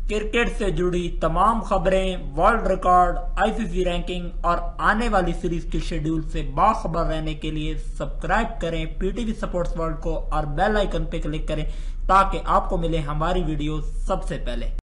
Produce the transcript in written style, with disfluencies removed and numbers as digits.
Cricket से जुड़ी तमाम खबरें, वर्ल्ड रिकॉर्ड, आईसीसी रैंकिंग और आने वाली सीरीज के शेड्यूल से बाखबर रहने के लिए सब्सक्राइब करें पीटीवी स्पोर्ट्स वर्ल्ड को और बेल आइकन पे क्लिक करें ताकि आपको मिले हमारी वीडियो सबसे पहले।